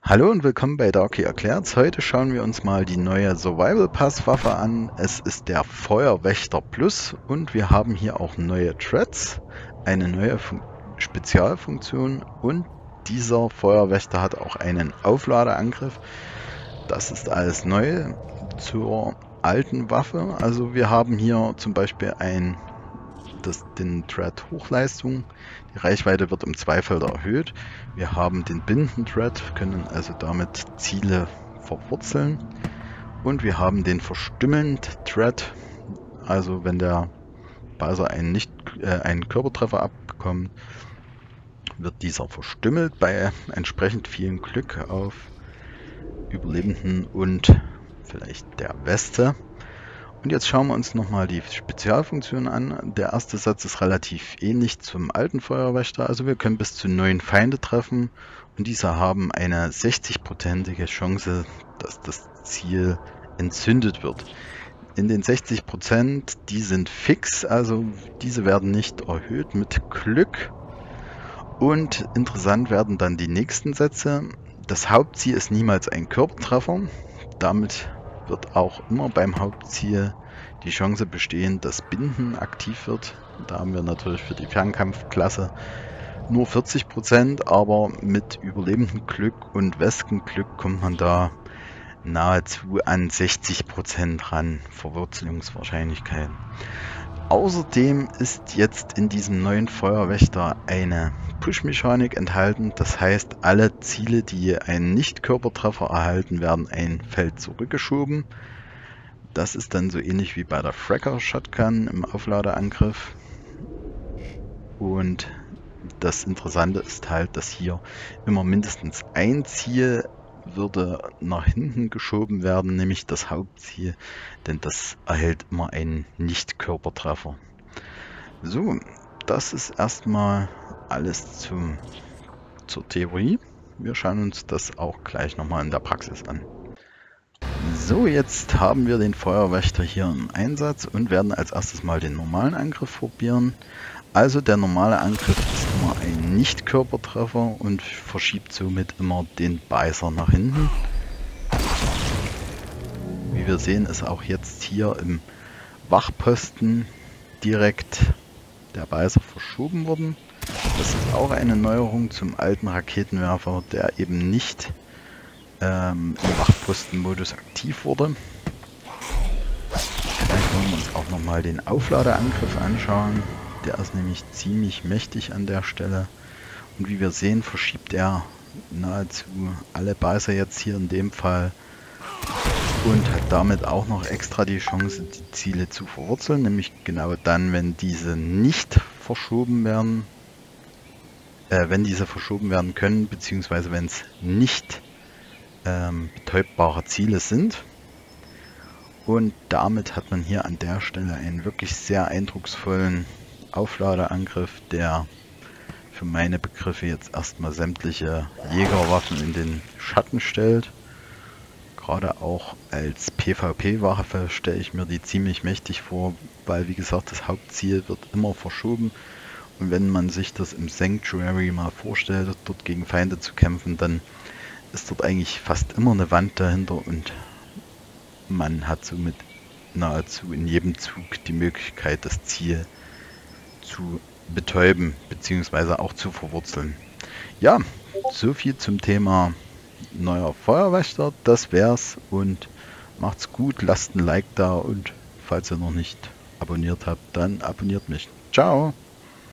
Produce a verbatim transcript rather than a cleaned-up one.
Hallo und willkommen bei Darky Erklärt's. Heute schauen wir uns mal die neue Survival Pass Waffe an. Es ist der Feuerwächter Plus und wir haben hier auch neue Threads, eine neue Fun Spezialfunktion und dieser Feuerwächter hat auch einen Aufladeangriff. Das ist alles neu zur alten Waffe. Also wir haben hier zum Beispiel ein Das, den Thread Hochleistung. Die Reichweite wird um zwei Felder erhöht. Wir haben den Binden-Thread, können also damit Ziele verwurzeln. Und wir haben den Verstümmelnd-Thread, also wenn der Buzzer einen, nicht, äh, einen Körpertreffer abbekommt, wird dieser verstümmelt bei entsprechend vielen Glück auf Überlebenden und vielleicht der Weste. Und jetzt schauen wir uns nochmal die Spezialfunktion an. Der erste Satz ist relativ ähnlich zum alten Feuerwächter. Also wir können bis zu neun Feinde treffen und diese haben eine sechzig-prozentige Chance, dass das Ziel entzündet wird. In den sechzig Prozent, die sind fix, also diese werden nicht erhöht mit Glück. Und interessant werden dann die nächsten Sätze. Das Hauptziel ist niemals ein Körpertreffer. Damit wird auch immer beim Hauptziel die Chance bestehen, dass Binden aktiv wird. Da haben wir natürlich für die Fernkampfklasse nur vierzig Prozent, aber mit überlebendem Glück und Weskenglück kommt man da nahezu an sechzig Prozent ran, Verwurzelungswahrscheinlichkeit. Außerdem ist jetzt in diesem neuen Feuerwächter eine Push-Mechanik enthalten. Das heißt, alle Ziele, die einen Nicht-Körpertreffer erhalten, werden ein Feld zurückgeschoben. Das ist dann so ähnlich wie bei der Fracker-Shotgun im Aufladeangriff. Und das Interessante ist halt, dass hier immer mindestens ein Ziel würde nach hinten geschoben werden, nämlich das Hauptziel, denn das erhält immer einen Nicht-Körpertreffer. So, das ist erstmal alles zum, zur Theorie. Wir schauen uns das auch gleich nochmal in der Praxis an. So, jetzt haben wir den Feuerwächter hier im Einsatz und werden als erstes mal den normalen Angriff probieren. Also der normale Angriff ist immer ein Nicht-Körpertreffer und verschiebt somit immer den Beißer nach hinten. Wie wir sehen, ist auch jetzt hier im Wachposten direkt der Beißer verschoben worden. Das ist auch eine Neuerung zum alten Raketenwerfer, der eben nicht ähm, im Wachpostenmodus aktiv wurde. Vielleicht wollen wir uns auch nochmal den Aufladeangriff anschauen. Der ist nämlich ziemlich mächtig an der Stelle. Und wie wir sehen, verschiebt er nahezu alle Beißer jetzt hier in dem Fall. Und hat damit auch noch extra die Chance, die Ziele zu verwurzeln. Nämlich genau dann, wenn diese nicht verschoben werden. Äh, wenn diese verschoben werden können, beziehungsweise wenn es nicht ähm, betäubbare Ziele sind. Und damit hat man hier an der Stelle einen wirklich sehr eindrucksvollen Aufladeangriff, der für meine Begriffe jetzt erstmal sämtliche Jägerwaffen in den Schatten stellt. Gerade auch als PvP-Waffe stelle ich mir die ziemlich mächtig vor, weil wie gesagt das Hauptziel wird immer verschoben. Und wenn man sich das im Sanctuary mal vorstellt, dort gegen Feinde zu kämpfen, dann ist dort eigentlich fast immer eine Wand dahinter und man hat somit nahezu in jedem Zug die Möglichkeit, das Ziel zu betäuben bzw. auch zu verwurzeln. Ja, so viel zum Thema neuer Feuerwächter. Das wär's und macht's gut, lasst ein Like da und falls ihr noch nicht abonniert habt, dann abonniert mich. Ciao!